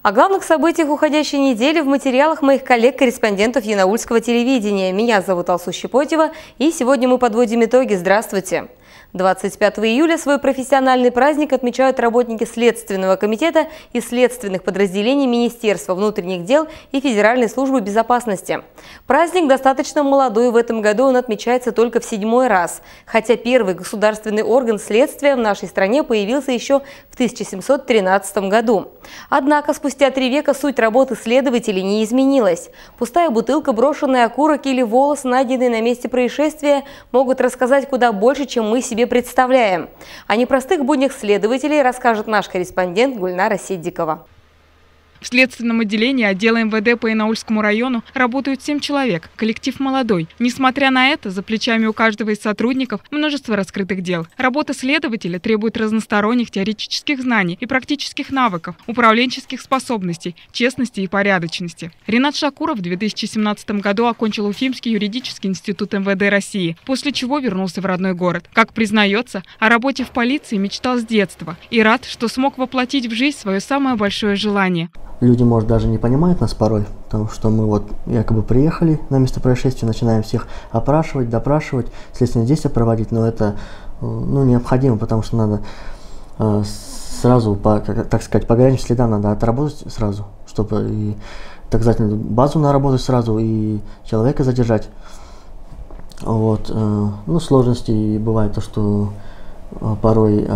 О главных событиях уходящей недели в материалах моих коллег-корреспондентов Янаульского телевидения. Меня зовут Алсу Щепотева, и сегодня мы подводим итоги. Здравствуйте! 25 июля свой профессиональный праздник отмечают работники Следственного комитета и следственных подразделений Министерства внутренних дел и Федеральной службы безопасности. Праздник достаточно молодой, в этом году он отмечается только в 7-й раз, хотя первый государственный орган следствия в нашей стране появился еще в 1713 году. Однако спустя 3 века суть работы следователей не изменилась. Пустая бутылка, брошенный окурок или волос, найденный на месте происшествия, могут рассказать куда больше, чем мы себе представляем. О непростых буднях следователей расскажет наш корреспондент Гульнара Сиддикова. В следственном отделении отдела МВД по Янаульскому району работают 7 человек. Коллектив молодой. Несмотря на это, за плечами у каждого из сотрудников множество раскрытых дел. Работа следователя требует разносторонних теоретических знаний и практических навыков, управленческих способностей, честности и порядочности. Ринат Шакуров в 2017 году окончил Уфимский юридический институт МВД России, после чего вернулся в родной город. Как признается, о работе в полиции мечтал с детства и рад, что смог воплотить в жизнь свое самое большое желание. Люди, может, даже не понимают нас порой, потому что мы вот якобы приехали на место происшествия, начинаем всех опрашивать, допрашивать, следственные действия проводить, но это необходимо, потому что надо сразу, так сказать, по горячим следам надо отработать сразу, чтобы и доказательную базу наработать сразу и человека задержать. Вот. Сложности бывает то, что порой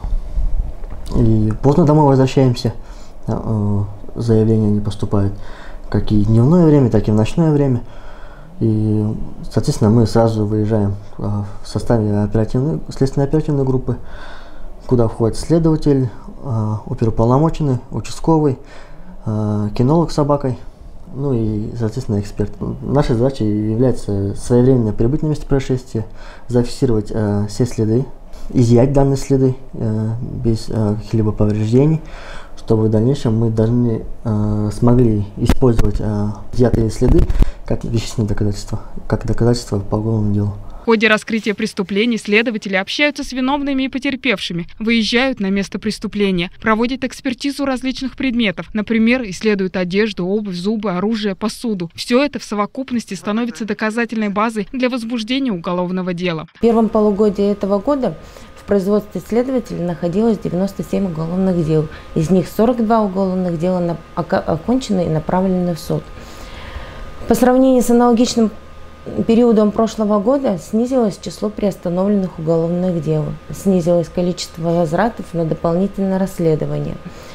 и поздно домой возвращаемся, заявления не поступают как и в дневное время, так и в ночное время. И, соответственно, мы сразу выезжаем в составе следственной оперативной группы, куда входит следователь, оперуполномоченный, участковый, кинолог с собакой, и, соответственно, эксперт. Нашей задачей является своевременно прибыть на место происшествия, зафиксировать все следы, изъять данные следы без каких-либо повреждений, чтобы в дальнейшем мы должны смогли использовать изъятые следы как вещественные доказательства, как доказательства по уголовному делу. В ходе раскрытия преступлений следователи общаются с виновными и потерпевшими, выезжают на место преступления, проводят экспертизу различных предметов, например, исследуют одежду, обувь, зубы, оружие, посуду. Все это в совокупности становится доказательной базой для возбуждения уголовного дела. В первом полугодии этого года в производстве следователей находилось 97 уголовных дел. Из них 42 уголовных дела окончены и направлены в суд. По сравнению с аналогичным периодом прошлого года снизилось число приостановленных уголовных дел, снизилось количество возвратов на дополнительное расследование.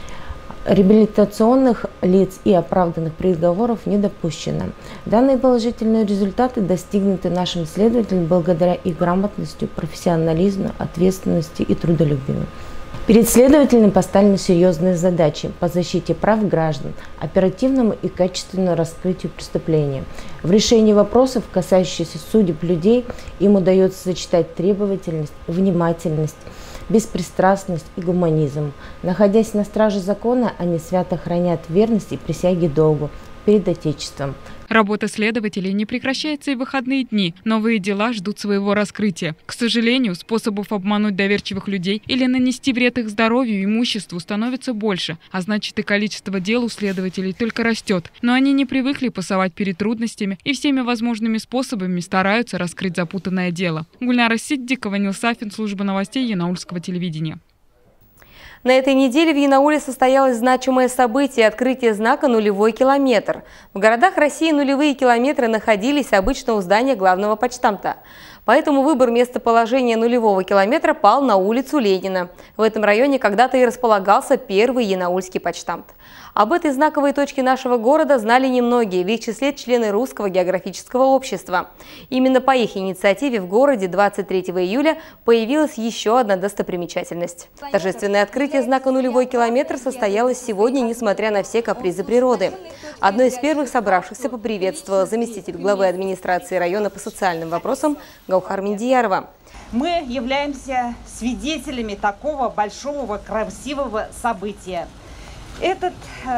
Реабилитационных лиц и оправданных приговоров не допущено. Данные положительные результаты достигнуты нашим следователям благодаря их грамотности, профессионализму, ответственности и трудолюбию. Перед следователями поставлены серьезные задачи по защите прав граждан, оперативному и качественному раскрытию преступления. В решении вопросов, касающихся судеб людей, им удается сочетать требовательность, внимательность, беспристрастность и гуманизм. Находясь на страже закона, они свято хранят верность и присяги долгу перед Отечеством. Работа следователей не прекращается и в выходные дни. Новые дела ждут своего раскрытия. К сожалению, способов обмануть доверчивых людей или нанести вред их здоровью и имуществу становится больше, а значит и количество дел у следователей только растет. Но они не привыкли пасовать перед трудностями и всеми возможными способами стараются раскрыть запутанное дело. Гульнара Сиддикова, Нил Сафин, служба новостей Янаульского телевидения. На этой неделе в Янауле состоялось значимое событие – открытие знака «Нулевой километр». В городах России нулевые километры находились обычно у здания главного почтамта. Поэтому выбор местоположения нулевого километра пал на улицу Ленина. В этом районе когда-то и располагался первый янаульский почтамт. Об этой знаковой точке нашего города знали немногие, в их числе члены Русского географического общества. Именно по их инициативе в городе 23 июля появилась еще одна достопримечательность. Торжественное открытие знака «Нулевой километр» состоялось сегодня, несмотря на все капризы природы. Одной из первых собравшихся поприветствовала заместитель главы администрации района по социальным вопросам Гаухар Миндиярова. Мы являемся свидетелями такого большого, красивого события. Этот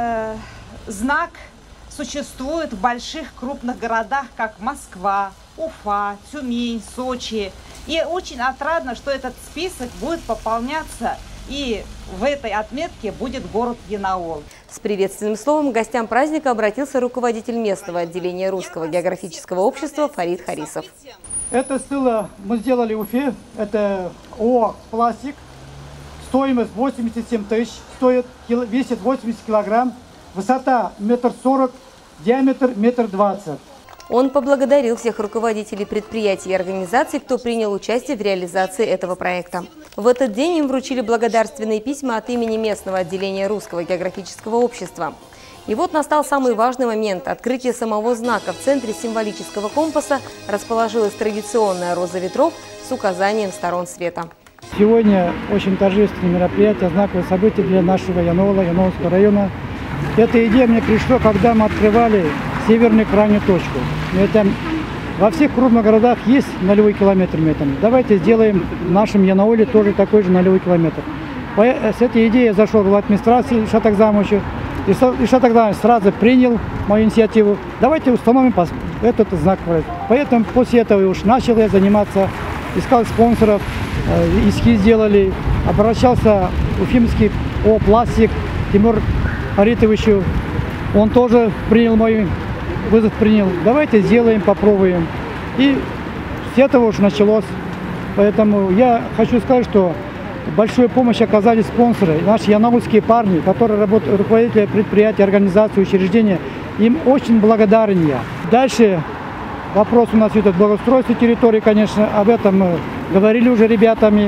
знак существует в больших крупных городах, как Москва, Уфа, Тюмень, Сочи. И очень отрадно, что этот список будет пополняться, и в этой отметке будет город Янаул. С приветственным словом к гостям праздника обратился руководитель местного отделения Русского географического общества Фарид Харисов. Это стыла мы сделали в Уфе, это ООО «Пластик». Стоимость 87 тысяч, весит 80 килограмм, высота 1,40 м, диаметр 1,20 м. Он поблагодарил всех руководителей предприятий и организаций, кто принял участие в реализации этого проекта. В этот день им вручили благодарственные письма от имени местного отделения Русского географического общества. И вот настал самый важный момент – открытие самого знака. В центре символического компаса расположилась традиционная роза ветров с указанием сторон света. Сегодня очень торжественное мероприятие, знаковое событие для нашего Янаулского района. Эта идея мне пришла, когда мы открывали северную крайнюю точку. Это во всех крупных городах есть нулевой километр метр. Давайте сделаем в нашем Янауле тоже такой же нулевой километр. С этой идеей я зашел в администрацию Ильшата Агзамовича. Ильшат Агзамович сразу принял мою инициативу. Давайте установим этот знак. Поэтому после этого уж начал я заниматься, искал спонсоров, эскиз сделали, обращался в уфимский ООО «Пластик» Тимур Аритовичу. Он тоже принял мой вызов, Давайте сделаем, попробуем. И с этого уж началось. Поэтому я хочу сказать, что большую помощь оказали спонсоры, наши янаульские парни, которые работают, руководители предприятий, организаций, учреждения. Им очень благодарен я. Дальше вопрос у нас идет благоустройство территории, конечно. Об этом мы говорили уже ребятами.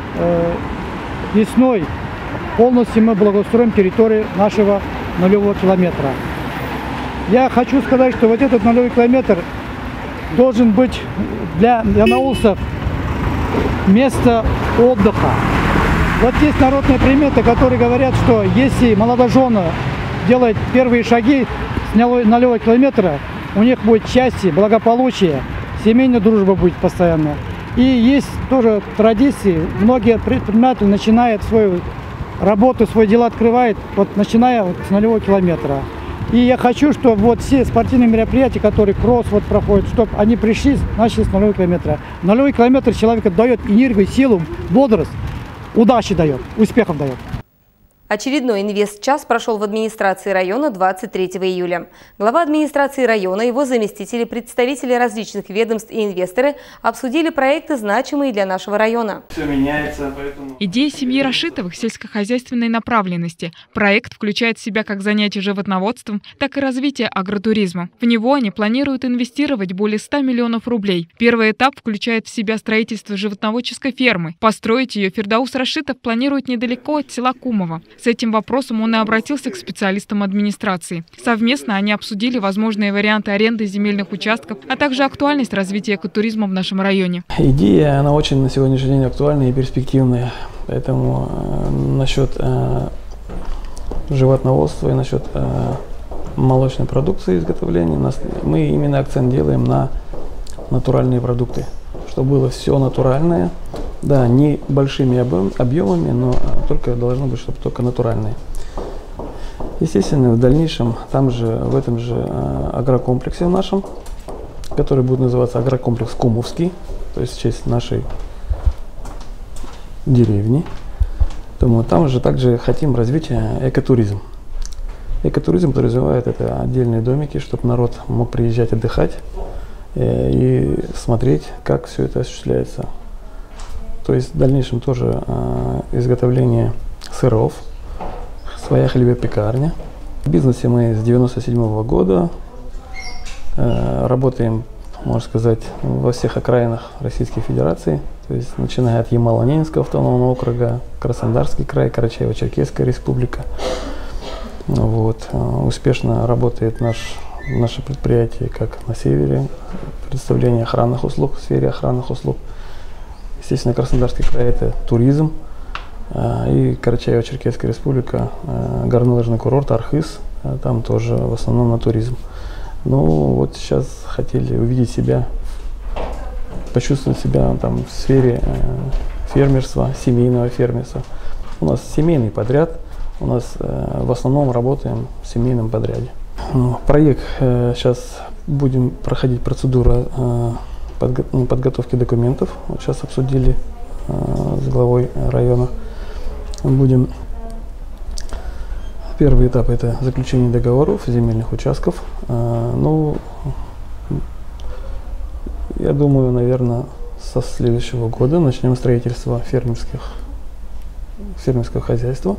Весной полностью мы благоустроим территорию нашего нулевого километра. Я хочу сказать, что вот этот нулевой километр должен быть для янаульцев место отдыха. Вот есть народные приметы, которые говорят, что если молодожены делают первые шаги с нулевого километра, у них будет счастье, благополучие, семейная дружба будет постоянно. И есть тоже традиции, многие предприниматели начинают свою работу, свои дела открывают, вот начиная вот с нулевого километра. И я хочу, чтобы вот все спортивные мероприятия, которые кросс вот проходят, чтобы они пришли, начали с нулевого километра. Нулевой километр человеку дает энергию, силу, бодрость, удачи дает, успехов дает. Очередной инвест-час прошел в администрации района 23 июля. Глава администрации района, его заместители, представители различных ведомств и инвесторы обсудили проекты, значимые для нашего района. Все меняется, поэтому... Идея семьи Рашитовых сельскохозяйственной направленности. Проект включает в себя как занятие животноводством, так и развитие агротуризма. В него они планируют инвестировать более 100 миллионов рублей. Первый этап включает в себя строительство животноводческой фермы. Построить ее Фирдаус Рашитов планирует недалеко от села Кумово. С этим вопросом он и обратился к специалистам администрации. Совместно они обсудили возможные варианты аренды земельных участков, а также актуальность развития экотуризма в нашем районе. Идея, она очень на сегодняшний день актуальная и перспективная. Поэтому насчет животноводства и насчет молочной продукции изготовления мы именно акцент делаем на натуральные продукты, чтобы было все натуральное. Да, не большими объемами, но только должно быть, чтобы только натуральные. Естественно, в дальнейшем, там же, в этом же агрокомплексе нашем, который будет называться агрокомплекс Кумовский, то есть в честь нашей деревни, то мы там же также хотим развить экотуризм. Экотуризм подразумевает это отдельные домики, чтобы народ мог приезжать отдыхать и смотреть, как все это осуществляется. То есть в дальнейшем тоже изготовление сыров, своя хлебопекарня. В бизнесе мы с 1997 года работаем, можно сказать, во всех окраинах Российской Федерации. То есть начиная от Ямало-Ненецкого автономного округа, Краснодарский край, Карачаево-Черкесская республика. Вот. Успешно работает наше предприятие как на севере, предоставление охранных услуг, в сфере охранных услуг. Естественно, Краснодарский край – это туризм, и Карачаево-Черкесская республика, горнолыжный курорт Архыз, там тоже в основном на туризм. Ну вот сейчас хотели увидеть себя, почувствовать себя там в сфере фермерства, семейного фермерства. У нас семейный подряд, у нас в основном работаем в семейном подряде. Проект сейчас будем проходить процедуру подготовки документов. Вот сейчас обсудили с главой района. Будем Первый этап – это заключение договоров земельных участков. Ну, я думаю, наверное, со следующего года начнем строительство фермерского хозяйства.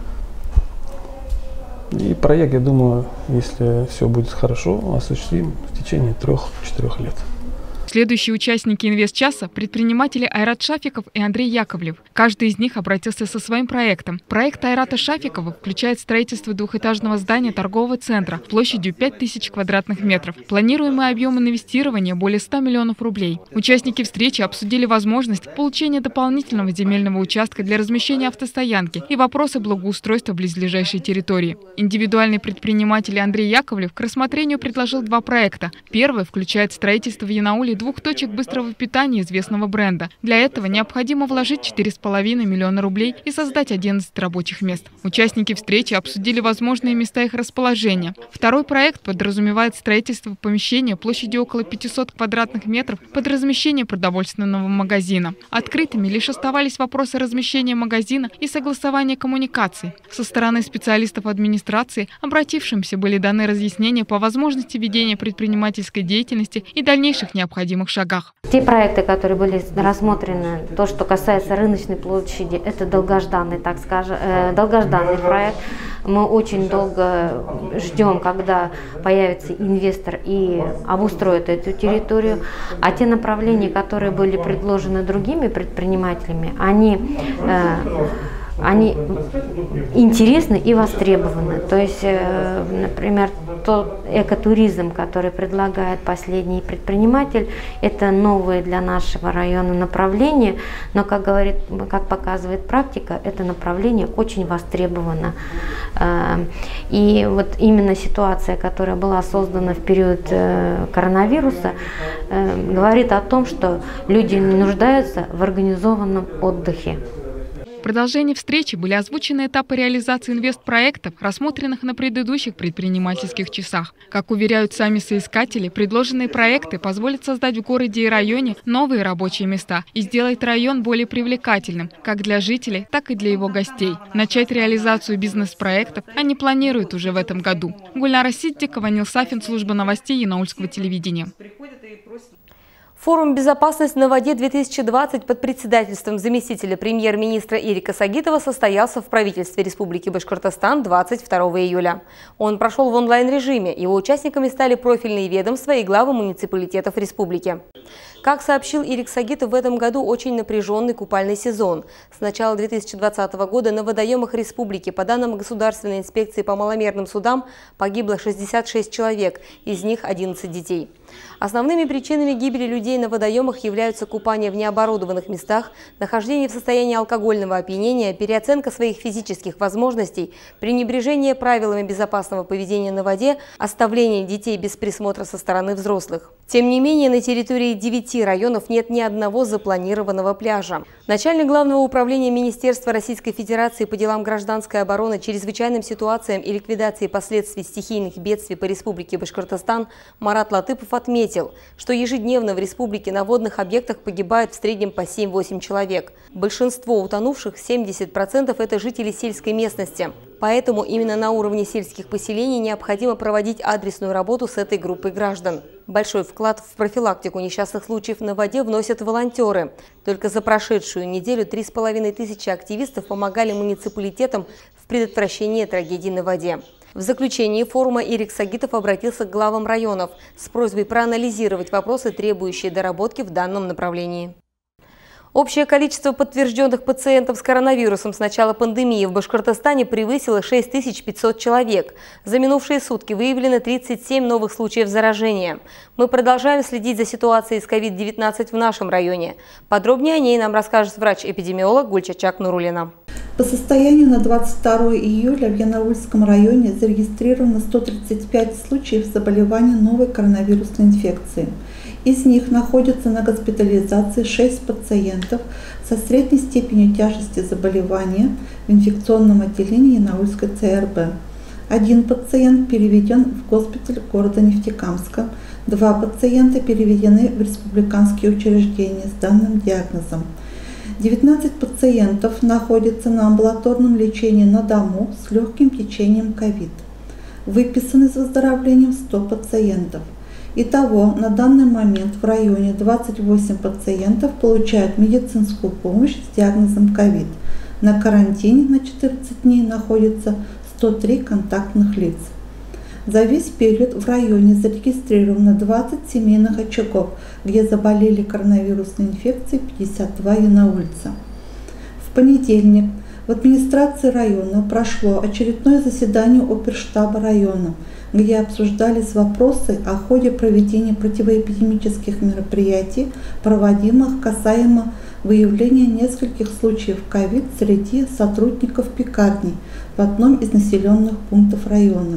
И проект, я думаю, если все будет хорошо, осуществим в течение 3-4 лет. Следующие участники инвестчаса – предприниматели Айрат Шафиков и Андрей Яковлев. Каждый из них обратился со своим проектом. Проект Айрата Шафикова включает строительство двухэтажного здания торгового центра площадью 5000 квадратных метров. Планируемый объем инвестирования – более 100 миллионов рублей. Участники встречи обсудили возможность получения дополнительного земельного участка для размещения автостоянки и вопросы благоустройства близлежащей территории. Индивидуальный предприниматель Андрей Яковлев к рассмотрению предложил 2 проекта. Первый включает строительство в Янауле 2 точек быстрого питания известного бренда. Для этого необходимо вложить 4,5 миллиона рублей и создать 11 рабочих мест. Участники встречи обсудили возможные места их расположения. Второй проект подразумевает строительство помещения площадью около 500 квадратных метров под размещение продовольственного магазина. Открытыми лишь оставались вопросы размещения магазина и согласования коммуникаций. Со стороны специалистов администрации обратившимся были даны разъяснения по возможности ведения предпринимательской деятельности и дальнейших необходимых шагах. Те проекты, которые были рассмотрены, то, что касается рыночной площади, это долгожданный, так скажем, долгожданный проект. Мы очень долго ждем, когда появится инвестор и обустроит эту территорию. А те направления, которые были предложены другими предпринимателями, они интересны и востребованы. То есть, например, тот экотуризм, который предлагает последний предприниматель, это новые для нашего района направления, но, как показывает практика, это направление очень востребовано. И вот именно ситуация, которая была создана в период коронавируса, говорит о том, что люди нуждаются в организованном отдыхе. В продолжении встречи были озвучены этапы реализации инвестпроектов, рассмотренных на предыдущих предпринимательских часах. Как уверяют сами соискатели, предложенные проекты позволят создать в городе и районе новые рабочие места и сделать район более привлекательным как для жителей, так и для его гостей. Начать реализацию бизнес-проектов они планируют уже в этом году. Гульнара Сиддикова, Нил Сафин, служба новостей Янаульского телевидения. Форум «Безопасность на воде-2020» под председательством заместителя премьер-министра Ирика Сагитова состоялся в правительстве Республики Башкортостан 22 июля. Он прошел в онлайн-режиме. Его участниками стали профильные ведомства и главы муниципалитетов республики. Как сообщил Ирик Сагитов, в этом году очень напряженный купальный сезон. С начала 2020 года на водоемах республики, по данным Государственной инспекции по маломерным судам, погибло 66 человек, из них 11 детей. Основными причинами гибели людей на водоемах являются купание в необорудованных местах, нахождение в состоянии алкогольного опьянения, переоценка своих физических возможностей, пренебрежение правилами безопасного поведения на воде, оставление детей без присмотра со стороны взрослых. Тем не менее, на территории 9 районов нет ни одного запланированного пляжа. Начальник Главного управления Министерства Российской Федерации по делам гражданской обороны, чрезвычайным ситуациям и ликвидации последствий стихийных бедствий по Республике Башкортостан Марат Латыпов отметил, что ежедневно в республике на водных объектах погибает в среднем по 7-8 человек. Большинство утонувших, 70%, это жители сельской местности. Поэтому именно на уровне сельских поселений необходимо проводить адресную работу с этой группой граждан. Большой вклад в профилактику несчастных случаев на воде вносят волонтеры. Только за прошедшую неделю 3500 активистов помогали муниципалитетам в предотвращении трагедий на воде. В заключении форума Ирик Сагитов обратился к главам районов с просьбой проанализировать вопросы, требующие доработки в данном направлении. Общее количество подтвержденных пациентов с коронавирусом с начала пандемии в Башкортостане превысило 6500 человек. За минувшие сутки выявлено 37 новых случаев заражения. Мы продолжаем следить за ситуацией с COVID-19 в нашем районе. Подробнее о ней нам расскажет врач-эпидемиолог Гульчачак Нурулина. По состоянию на 22 июля в Янаульском районе зарегистрировано 135 случаев заболевания новой коронавирусной инфекцией. Из них находятся на госпитализации 6 пациентов со средней степенью тяжести заболевания в инфекционном отделении Янаульской ЦРБ. 1 пациент переведен в госпиталь города Нефтекамска, 2 пациента переведены в республиканские учреждения с данным диагнозом. 19 пациентов находятся на амбулаторном лечении на дому с легким течением ковид. Выписаны с выздоровлением 100 пациентов. Итого, на данный момент в районе 28 пациентов получают медицинскую помощь с диагнозом ковид. На карантине на 14 дней находится 103 контактных лиц. За весь период в районе зарегистрировано 20 семейных очагов, где заболели коронавирусной инфекцией 52 янаульца. В понедельник в администрации района прошло очередное заседание оперштаба района, где обсуждались вопросы о ходе проведения противоэпидемических мероприятий, проводимых касаемо выявления нескольких случаев ковид среди сотрудников пекарни в одном из населенных пунктов района.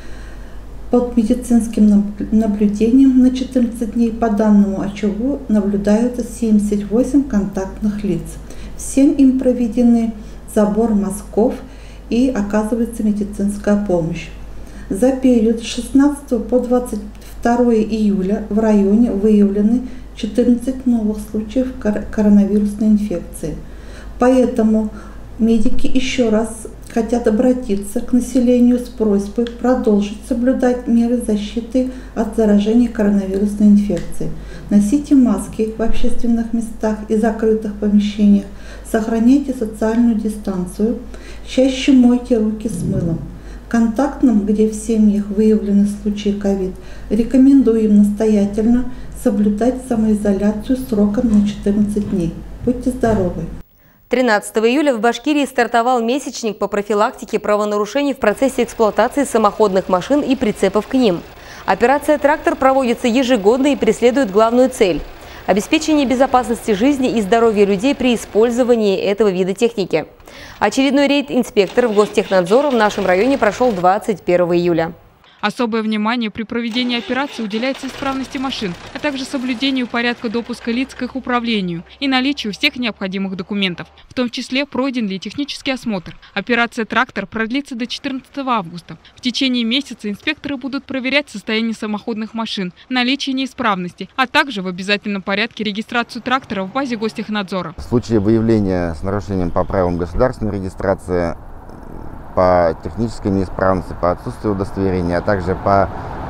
Под медицинским наблюдением на 14 дней по данному очагу наблюдаются 78 контактных лиц. Всем им проведены забор мазков и оказывается медицинская помощь. За период с 16 по 22 июля в районе выявлены 14 новых случаев коронавирусной инфекции. Поэтому медики еще раз хотят обратиться к населению с просьбой продолжить соблюдать меры защиты от заражения коронавирусной инфекцией. Носите маски в общественных местах и закрытых помещениях, сохраняйте социальную дистанцию, чаще мойте руки с мылом. Контактным, где в семьях выявлены случаи ковид, рекомендуем настоятельно соблюдать самоизоляцию сроком на 14 дней. Будьте здоровы! 13 июля в Башкирии стартовал месячник по профилактике правонарушений в процессе эксплуатации самоходных машин и прицепов к ним. Операция «Трактор» проводится ежегодно и преследует главную цель – обеспечение безопасности жизни и здоровья людей при использовании этого вида техники. Очередной рейд инспекторов Гостехнадзора в нашем районе прошел 21 июля. Особое внимание при проведении операции уделяется исправности машин, а также соблюдению порядка допуска лиц к их управлению и наличию всех необходимых документов, в том числе пройден ли технический осмотр. Операция «Трактор» продлится до 14 августа. В течение месяца инспекторы будут проверять состояние самоходных машин, наличие неисправности, а также в обязательном порядке регистрацию трактора в базе Гостехнадзора. В случае выявления с нарушением по правилам государственной регистрации, по технической неисправности, по отсутствию удостоверения, а также по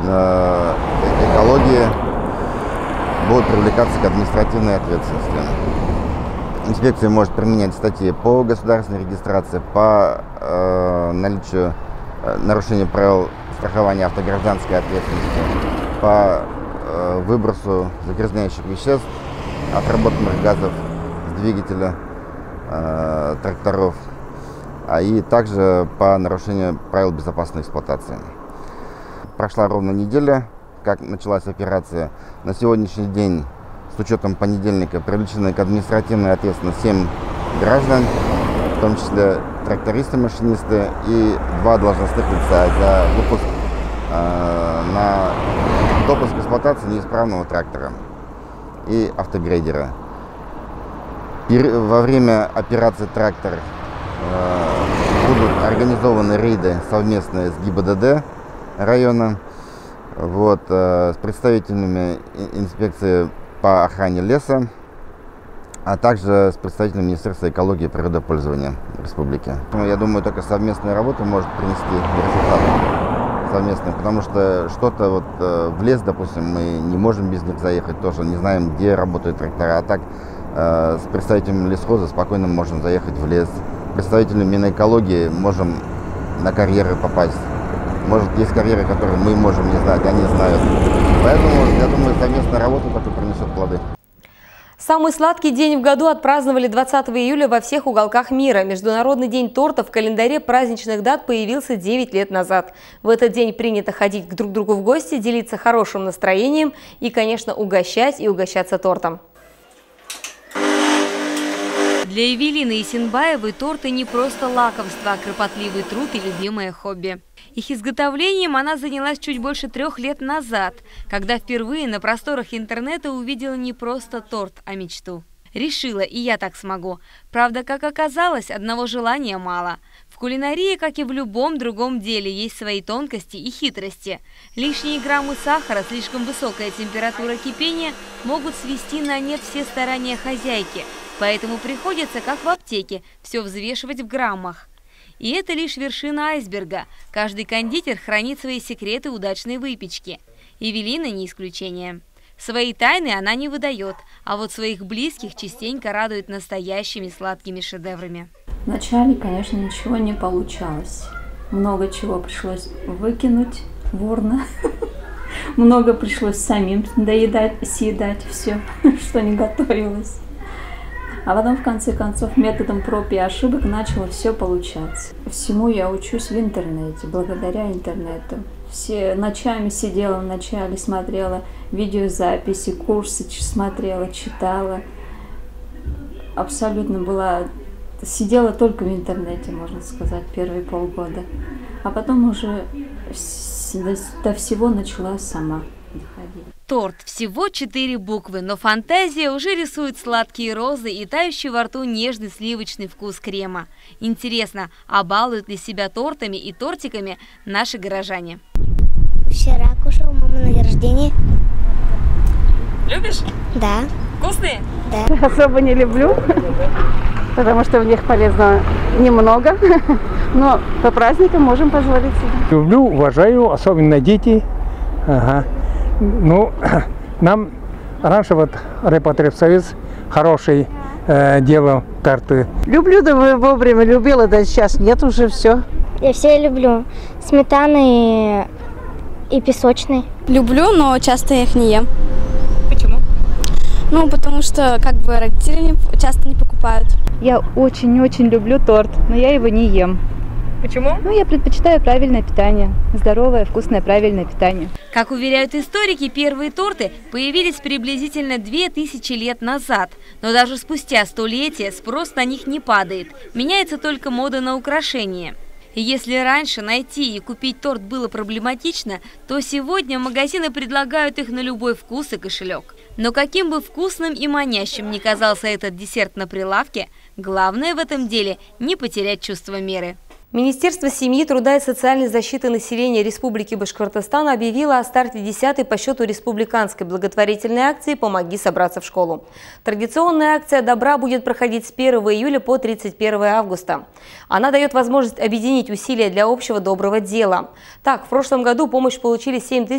экологии будут привлекаться к административной ответственности. Инспекция может применять статьи по государственной регистрации, по наличию нарушения правил страхования автогражданской ответственности, по выбросу загрязняющих веществ, отработанных газов с двигателя тракторов, и также по нарушению правил безопасной эксплуатации. Прошла ровно неделя, как началась операция. На сегодняшний день, с учетом понедельника, привлечены к административной ответственности 7 граждан, в том числе трактористы, машинисты и 2 должностных лица за допуск эксплуатации неисправного трактора и автогрейдера. Во время операции «Трактор» будут организованы рейды совместные с ГИБДД района, с представителями инспекции по охране леса, а также с представителями Министерства экологии и природопользования республики. Я думаю, только совместная работа может принести результат совместный, потому что что-то в лес, допустим, мы не можем без них заехать, тоже не знаем, где работают трактора, а так с представителями лесхоза спокойно можем заехать в лес. Представителями Минэкологии можем на карьеры попасть. Может, есть карьеры, которые мы можем не знать, они знают. Поэтому, я думаю, совместная работа только принесет плоды. Самый сладкий день в году отпраздновали 20 июля во всех уголках мира. Международный день торта в календаре праздничных дат появился 9 лет назад. В этот день принято ходить друг к другу в гости, делиться хорошим настроением и, конечно, угощать и угощаться тортом. Для Эвелины Исенбаевой торты не просто лакомство, а кропотливый труд и любимое хобби. Их изготовлением она занялась чуть больше 3 лет назад, когда впервые на просторах интернета увидела не просто торт, а мечту. Решила, и я так смогу. Правда, как оказалось, одного желания мало. В кулинарии, как и в любом другом деле, есть свои тонкости и хитрости. Лишние граммы сахара, слишком высокая температура кипения могут свести на нет все старания хозяйки. поэтому приходится, как в аптеке, все взвешивать в граммах. И это лишь вершина айсберга. Каждый кондитер хранит свои секреты удачной выпечки. Эвелина не исключение. Свои тайны она не выдает, а вот своих близких частенько радует настоящими сладкими шедеврами. Вначале, конечно, ничего не получалось. Много чего пришлось выкинуть ворно. Много пришлось самим доедать, съедать все, что не готовилось. А потом, в конце концов, методом проб и ошибок начало все получаться. Всему я учусь в интернете, благодаря интернету. Все ночами сидела вначале, смотрела видеозаписи, курсы смотрела, читала. Абсолютно сидела только в интернете, можно сказать, первые полгода. А потом уже до всего начала сама доходить. Торт. Всего 4 буквы, но фантазия уже рисует сладкие розы и тающий во рту нежный сливочный вкус крема. Интересно, а балуют ли себя тортами и тортиками наши горожане? Вчера кушал маму на день рождения. Любишь? Да. Вкусные? Да. Особо не люблю, потому что в них полезно немного, но по праздникам можем позволить себе. Люблю, уважаю, особенно дети. Ага. Ну, нам раньше вот Райпотребсоюз хороший делал торты. Люблю, да вовремя любила, да сейчас нет уже все. Я все люблю. Сметаны и песочный. Люблю, но часто я их не ем. Почему? Ну, потому что как бы родители часто не покупают. Я очень-очень люблю торт, но я его не ем. Почему? Ну, я предпочитаю правильное питание. Здоровое, вкусное, правильное питание. Как уверяют историки, первые торты появились приблизительно 2000 лет назад. Но даже спустя столетия спрос на них не падает. Меняется только мода на украшения. И если раньше найти и купить торт было проблематично, то сегодня магазины предлагают их на любой вкус и кошелек. Но каким бы вкусным и манящим ни казался этот десерт на прилавке, главное в этом деле не потерять чувство меры. Министерство семьи, труда и социальной защиты населения Республики Башкортостан объявило о старте 10-й по счету республиканской благотворительной акции «Помоги собраться в школу». Традиционная акция добра будет проходить с 1 июля по 31 августа. Она дает возможность объединить усилия для общего доброго дела. Так, в прошлом году помощь получили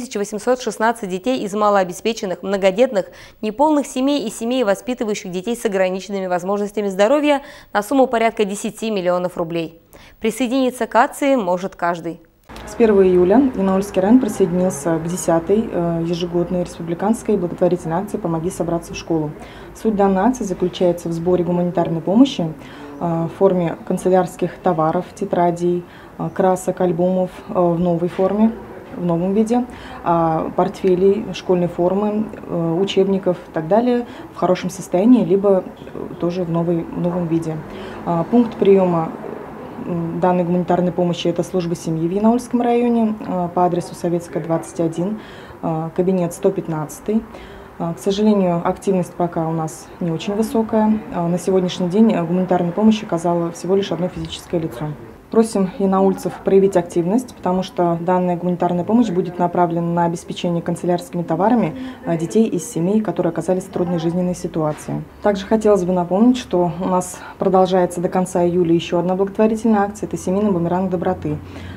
7816 детей из малообеспеченных, многодетных, неполных семей и семей, воспитывающих детей с ограниченными возможностями здоровья на сумму порядка 10 миллионов рублей. Присоединиться к акции может каждый. С 1 июля Янаульский район присоединился к 10-й ежегодной республиканской благотворительной акции «Помоги собраться в школу». Суть данной акции заключается в сборе гуманитарной помощи в форме канцелярских товаров, тетрадей, красок, альбомов в новой форме, в новом виде, портфелей, школьной формы, учебников и так далее в хорошем состоянии, либо тоже в новом виде. Пункт приема данной гуманитарной помощи — это служба семьи в Янаульском районе по адресу Советская, 21, кабинет 115. К сожалению, активность пока у нас не очень высокая. На сегодняшний день гуманитарную помощь оказало всего лишь одно физическое лицо. Просим янаульцев проявить активность, потому что данная гуманитарная помощь будет направлена на обеспечение канцелярскими товарами детей из семей, которые оказались в трудной жизненной ситуации. Также хотелось бы напомнить, что у нас продолжается до конца июля еще одна благотворительная акция – это семейный бумеранг доброты.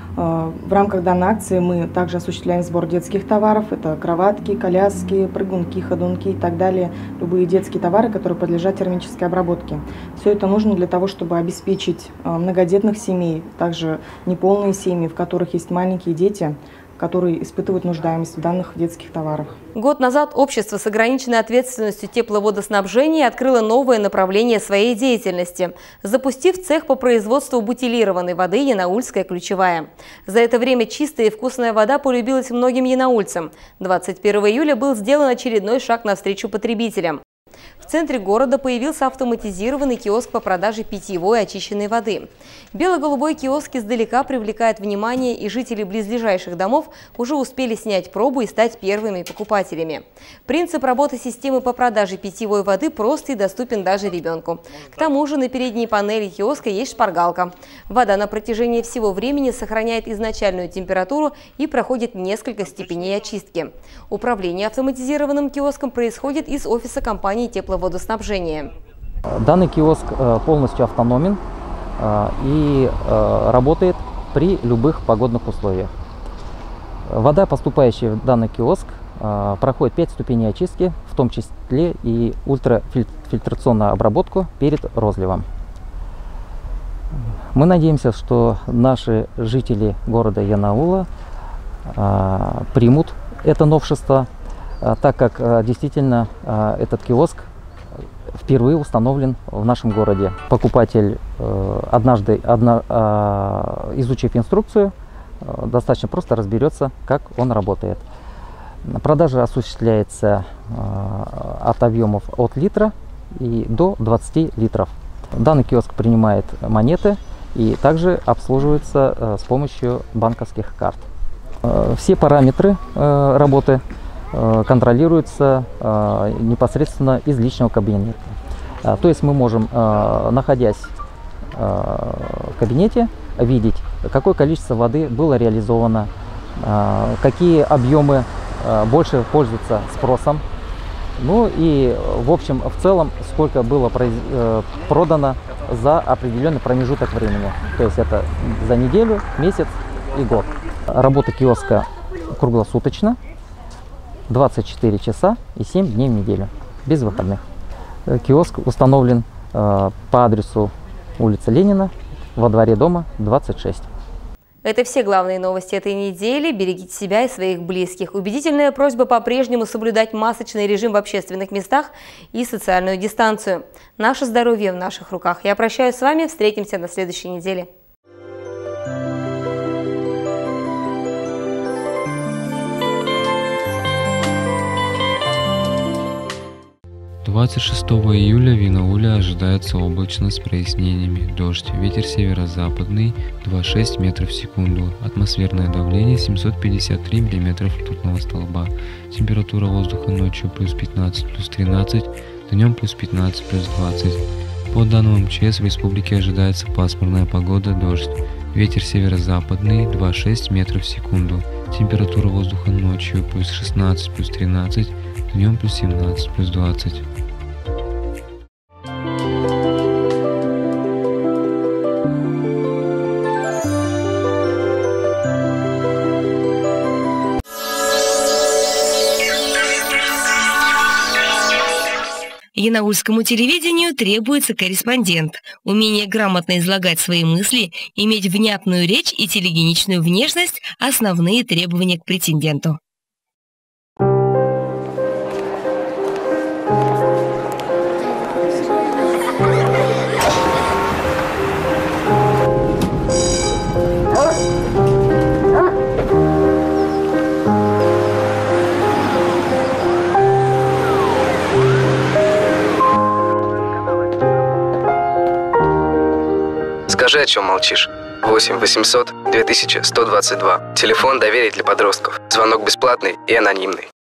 В рамках данной акции мы также осуществляем сбор детских товаров. Это кроватки, коляски, прыгунки, ходунки и так далее. Любые детские товары, которые подлежат термической обработке. Все это нужно для того, чтобы обеспечить многодетных семей, также неполные семьи, в которых есть маленькие дети, которые испытывают нуждаемость в данных детских товарах. Год назад общество с ограниченной ответственностью тепловодоснабжения открыло новое направление своей деятельности, запустив цех по производству бутилированной воды «Янаульская ключевая». За это время чистая и вкусная вода полюбилась многим янаульцам. 21 июля был сделан очередной шаг навстречу потребителям. В центре города появился автоматизированный киоск по продаже питьевой очищенной воды. Бело-голубой киоск издалека привлекает внимание, и жители близлежащих домов уже успели снять пробу и стать первыми покупателями. Принцип работы системы по продаже питьевой воды прост и доступен даже ребенку. К тому же на передней панели киоска есть шпаргалка. Вода на протяжении всего времени сохраняет изначальную температуру и проходит несколько степеней очистки. Управление автоматизированным киоском происходит из офиса компании тепловодоснабжения. Данный киоск полностью автономен и работает при любых погодных условиях. Вода, поступающая в данный киоск, проходит 5 ступеней очистки, в том числе и ультрафильтрационную обработку перед розливом. Мы надеемся, что наши жители города Янаула примут это новшество, так как действительно этот киоск впервые установлен в нашем городе. Покупатель, однажды изучив инструкцию, достаточно просто разберется, как он работает. Продажа осуществляется от объемов от литра и до 20 литров. Данный киоск принимает монеты и также обслуживается с помощью банковских карт. Все параметры работы контролируются непосредственно из личного кабинета. То есть мы можем, находясь в кабинете, видеть, какое количество воды было реализовано, какие объемы больше пользуются спросом, ну и в общем, в целом, сколько было продано за определенный промежуток времени. То есть это за неделю, месяц и год. Работа киоска круглосуточно, 24 часа и 7 дней в неделю, без выходных. Киоск установлен по адресу улица Ленина, во дворе дома 26. Это все главные новости этой недели. Берегите себя и своих близких. Убедительная просьба по-прежнему соблюдать масочный режим в общественных местах и социальную дистанцию. Наше здоровье в наших руках. Я прощаюсь с вами. Встретимся на следующей неделе. 26 июля в Янауле ожидается облачно с прояснениями. Дождь. Ветер северо-западный 2,6 метров в секунду. Атмосферное давление 753 миллиметров ртутного столба. Температура воздуха ночью плюс 15, плюс 13, днем плюс 15, плюс 20. По данным МЧС в республике ожидается пасмурная погода, дождь. Ветер северо-западный 2,6 метров в секунду. Температура воздуха ночью плюс 16, плюс 13, днем плюс 17, плюс 20. Янаульскому телевидению требуется корреспондент. Умение грамотно излагать свои мысли, иметь внятную речь и телегеничную внешность – основные требования к претенденту. Скажи, о чем молчишь. 8 800 2122. Телефон доверия для подростков. Звонок бесплатный и анонимный.